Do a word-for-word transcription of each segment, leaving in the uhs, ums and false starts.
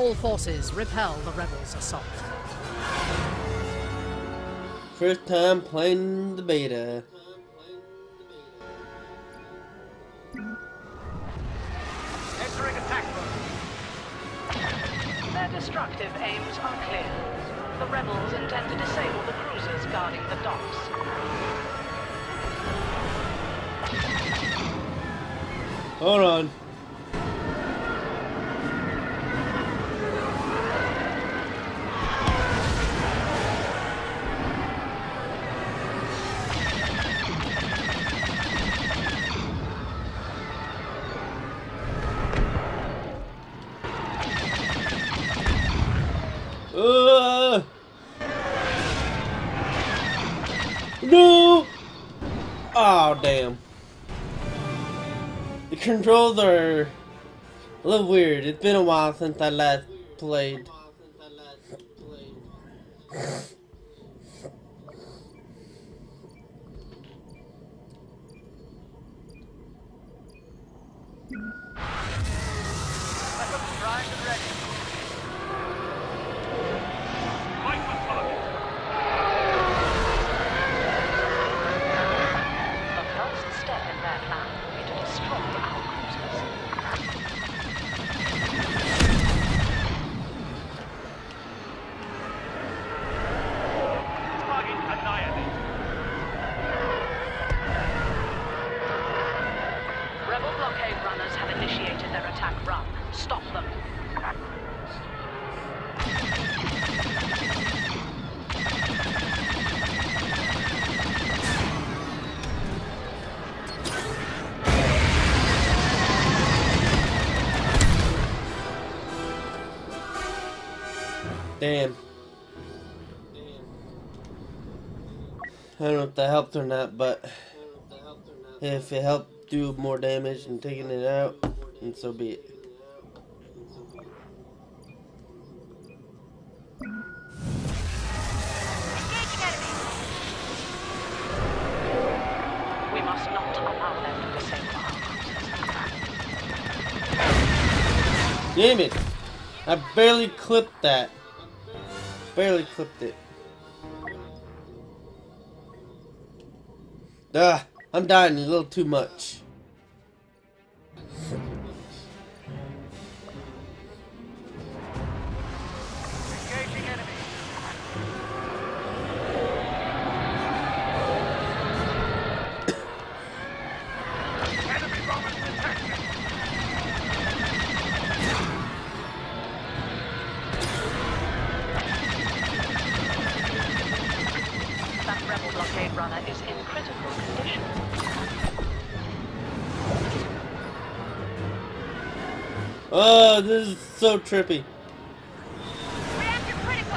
All forces repel the rebels' assault. First time playing the beta. Entering attack mode. Their destructive aims are clear. The rebels intend to disable the cruisers guarding the docks. Hold on. Uh, no! Oh, damn. The controls are a little weird. It's been a while since I last played. Weapons primed and ready. Fight for target. The first step in their plan will be to destroy our cruisers. Target annihilated. Rebel blockade runners have initiated their attack run. Stop them. Damn. I don't know if that helped or not, but if it helped do more damage and taking it out, then so be it. We must not allow them to disable our cruisers. Damn it! I barely clipped that. Barely clipped it. Ah, I'm dying a little too much. Engaging enemy. Enemy bombers detected. That rebel blockade runner is in critical condition. Oh, this is so trippy. Reactor critical!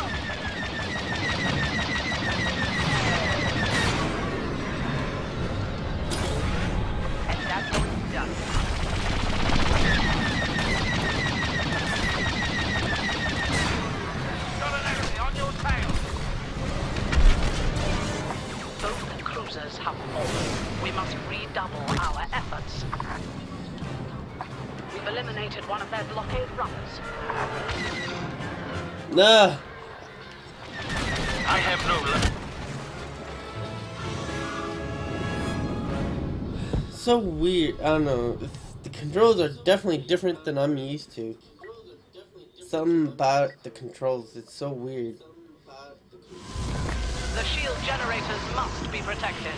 And that's how it's done. Got an enemy on your tail. Both cruisers have fallen. We must redouble our efforts. We've eliminated one of their blockade runners. Nah. I have no luck. So weird. I don't know. The controls are definitely different than I'm used to. Something about the controls, it's so weird. The shield generators must be protected.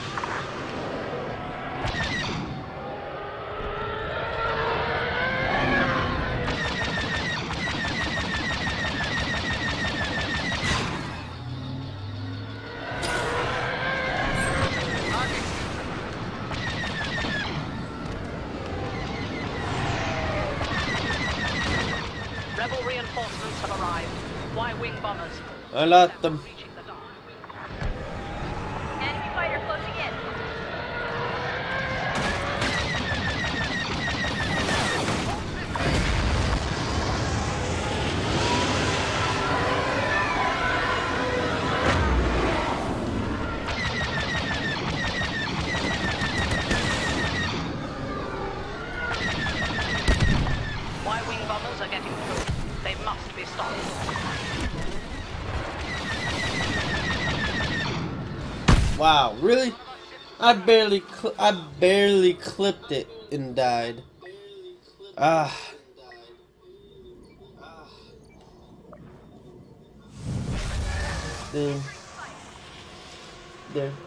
Rebel reinforcements have arrived. Y-wing bombers. I lost them. Reaching the dock. Enemy fighter closing in. Y-wing bombers are getting through. They must stopped. Wow, really? I barely, cl I barely clipped it and died. Ah. Then, there.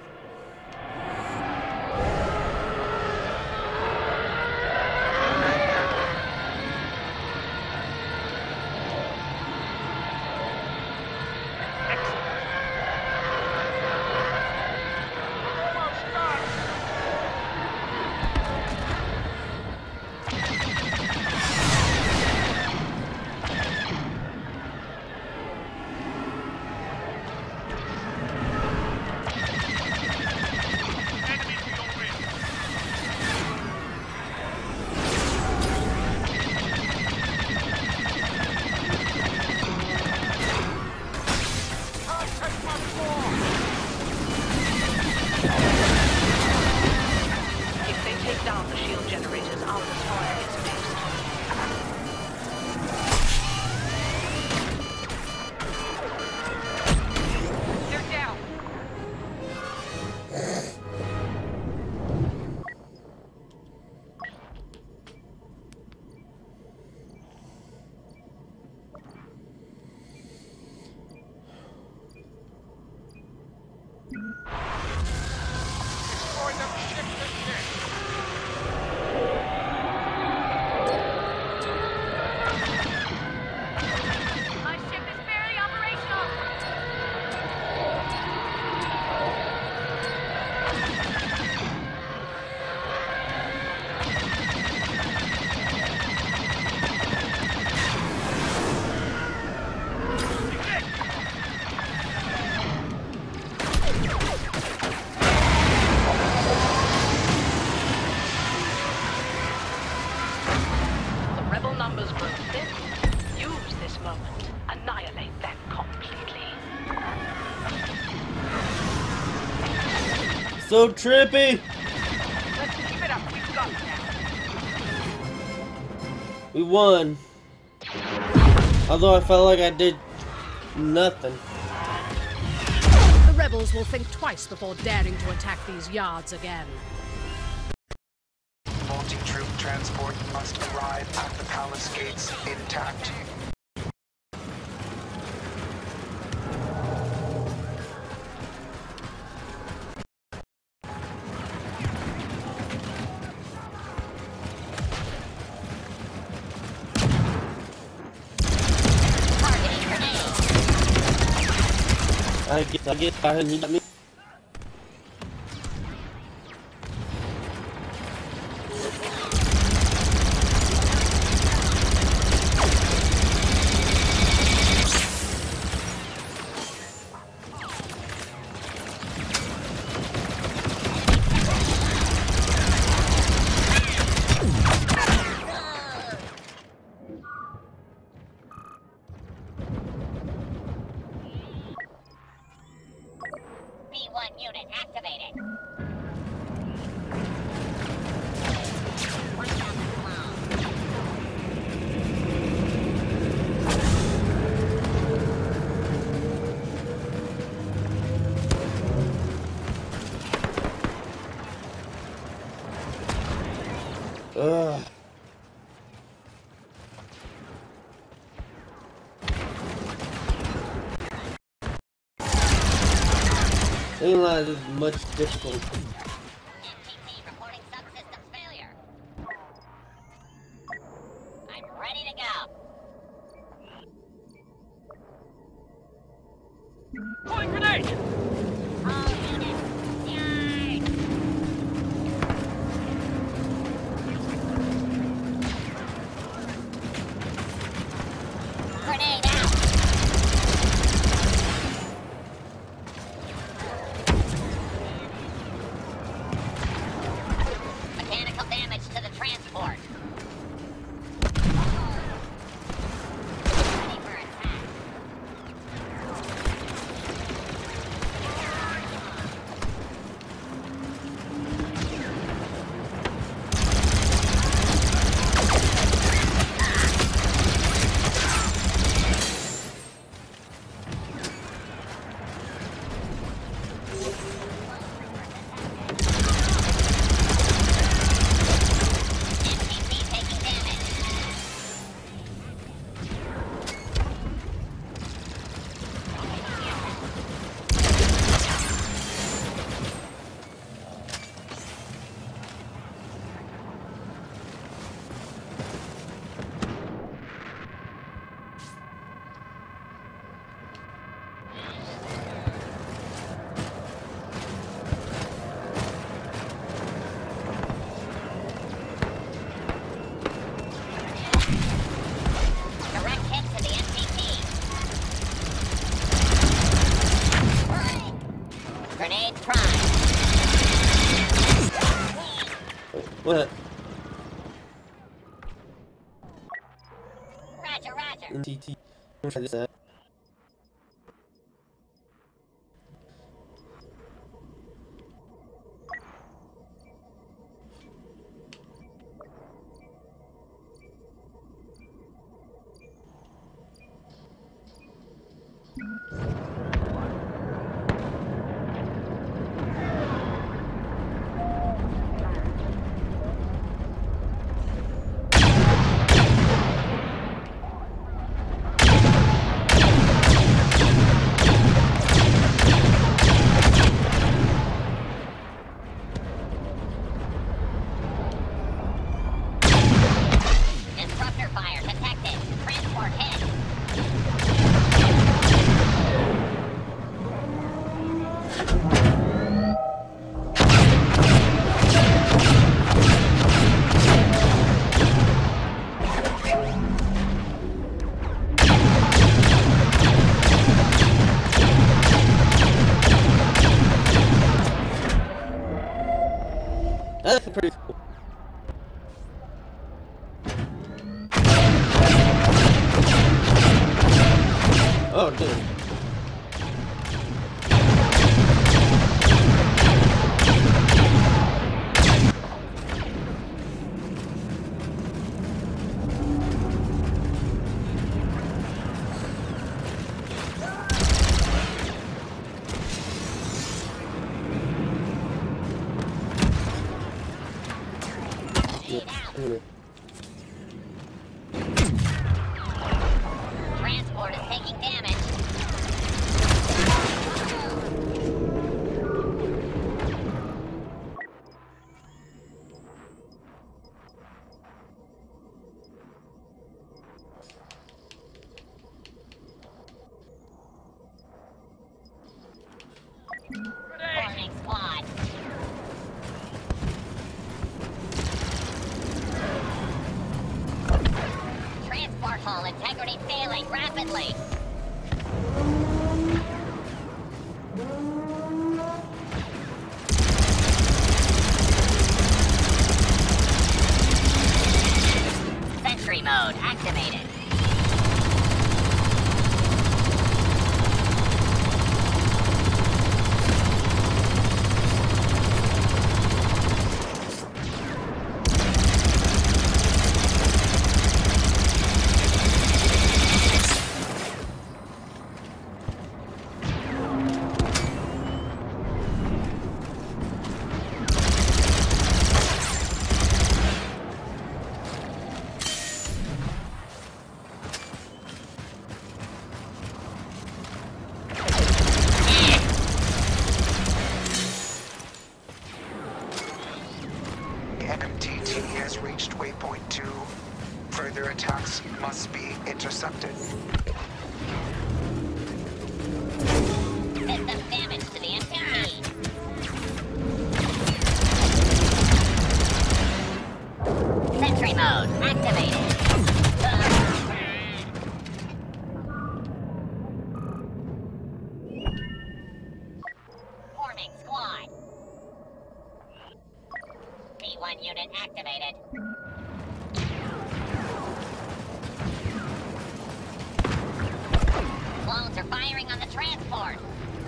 So trippy. Let's keep it up. We've got it now. We won. Although I felt like I did nothing. The rebels will think twice before daring to attack these yards again. Multi-troop transport must arrive at the palace gates intact. I get, I get, I he got me. B one unit activated. One thousand Ugh. Ain't like this much difficult. M T P reporting subsystems failure. I'm ready to go. Throwing grenade! All units, yard! Grenade out! Mechanical damage to the transport. Ready for attack. Roger, roger. in T T. Try this out. Disruptor fire detected. Transport hit. That's pretty cool. Oh, dude. Yeah. Transport is taking damage. Warning squad. Transport hull integrity failing rapidly. Sentry mode activated. M T T has reached waypoint two. Further attacks must be intercepted. System damage to the M T T. Sentry mode activated. Forming squad. P one unit activated. Clones are firing on the transport.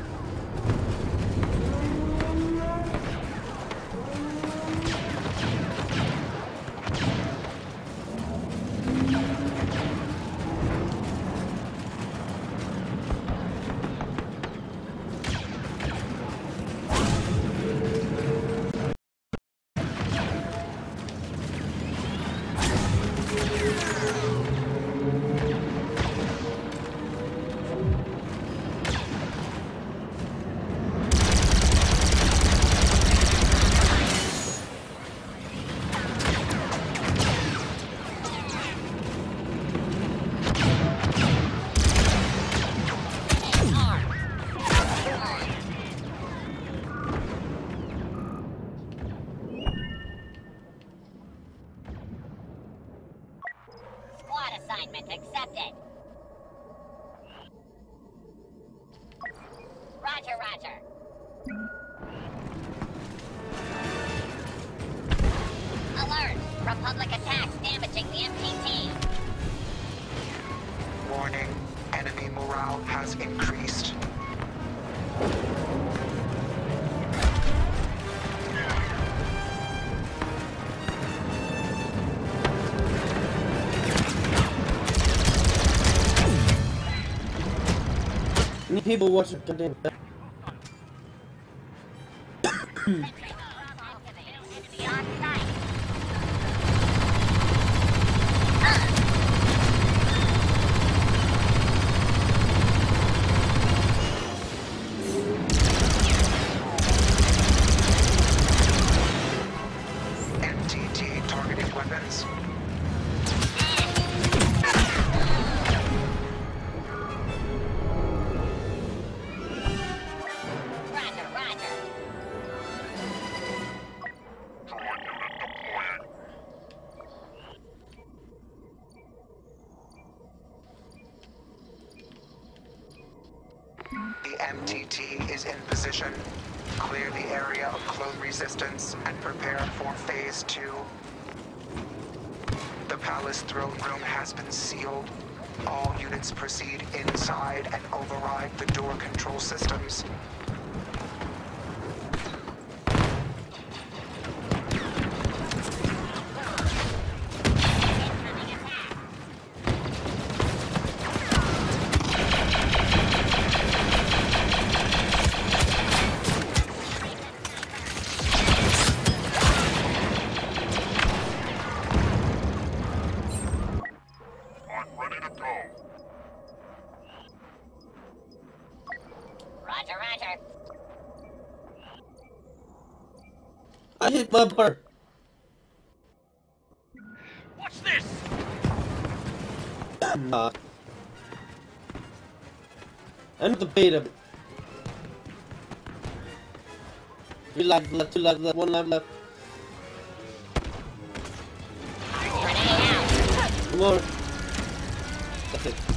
Squad assignment accepted. Roger, roger. Alert! Republic attacks damaging the M T T. people watching goddamn. M T T targeting weapons. Roger, roger. The M T T is in position. Clear the area of clone resistance and prepare for phase two. The palace throne room has been sealed. All units proceed inside and override the door control systems. Roger, roger. I hit my part. What's this? Nah. I'm the beta. Three lives left, two lives left, one life left. Come on. That's it.